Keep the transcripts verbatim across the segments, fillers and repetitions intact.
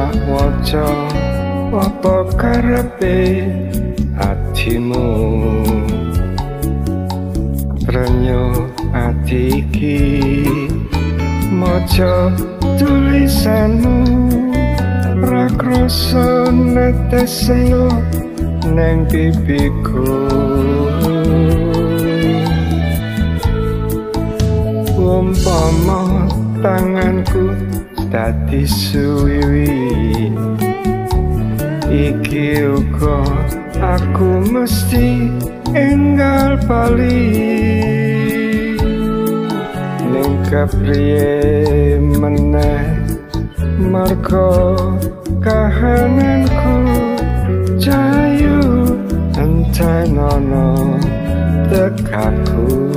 tak waca apa karepe atimu renyo ati iki maca tulisanmu ra krasa netesno neng pipiku umpama tanganku dadi suwiwi iki uga aku mesti enggal bali ning kepriye meneh marga kahananku jayu entenono tekaku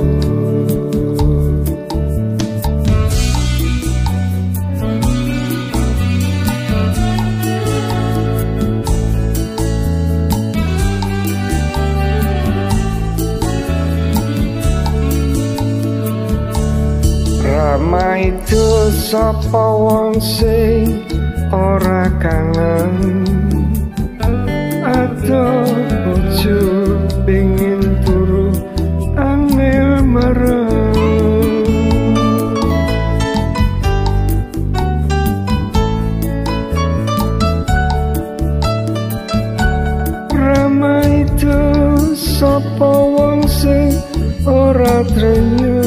ramai itu sapa wong sing ora kangen atau bojo pengin turu angel merem ramai itu sapa wong sing ora trenyu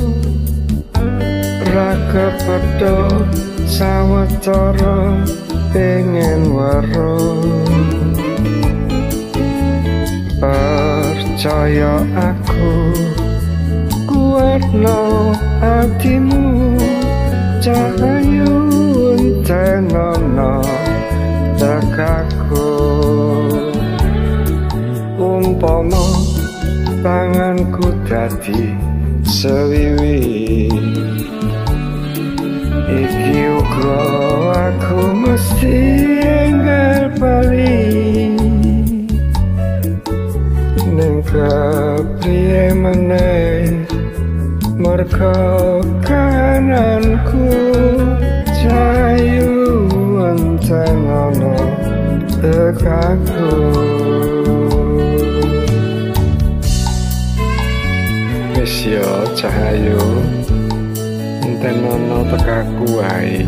raga pedho sawetara pengen weruh percaya aku kuatno hatimu cahayu entenono tekaku umpama tanganku dadi sewiwi iki uga aku mesti enggal bali ning kepriye meneh merga kananku jayu entenono tekaku wis yo cahayu entenono tekaku wae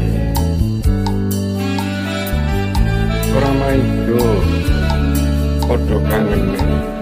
ora maido padha kangen